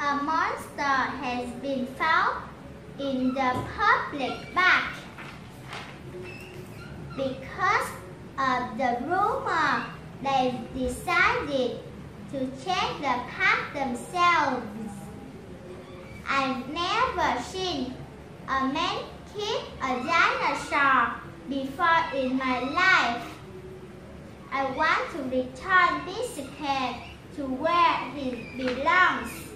A monster has been found in the public bath because of the rumor. They decided to check the park themselves. I've never seen a man kick a dinosaur before in my life. I want to return this cat to where he belongs.